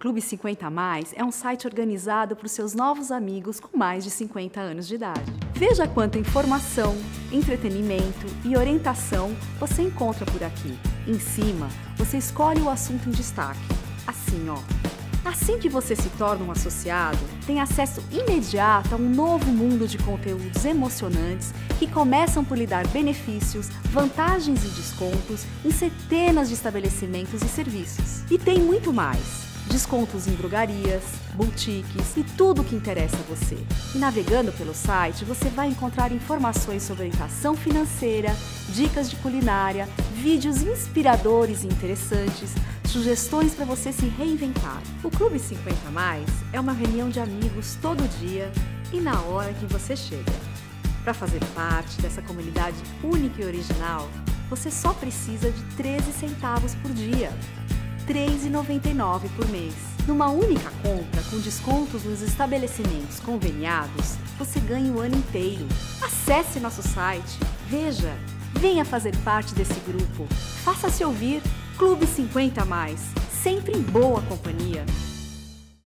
Clube 50 Mais é um site organizado para os seus novos amigos com mais de 50 anos de idade. Veja quanta informação, entretenimento e orientação você encontra por aqui. Em cima, você escolhe o assunto em destaque. Assim, ó. Assim que você se torna um associado, tem acesso imediato a um novo mundo de conteúdos emocionantes que começam por lhe dar benefícios, vantagens e descontos em centenas de estabelecimentos e serviços. E tem muito mais. Descontos em drogarias, boutiques e tudo o que interessa a você. E navegando pelo site, você vai encontrar informações sobre orientação financeira, dicas de culinária, vídeos inspiradores e interessantes, sugestões para você se reinventar. O Clube 50 Mais é uma reunião de amigos todo dia e na hora que você chega. Para fazer parte dessa comunidade única e original, você só precisa de 13 centavos por dia. R$ 3,99 por mês. Numa única compra, com descontos nos estabelecimentos conveniados, você ganha o ano inteiro. Acesse nosso site, veja, venha fazer parte desse grupo. Faça-se ouvir. Clube 50 Mais, sempre em boa companhia.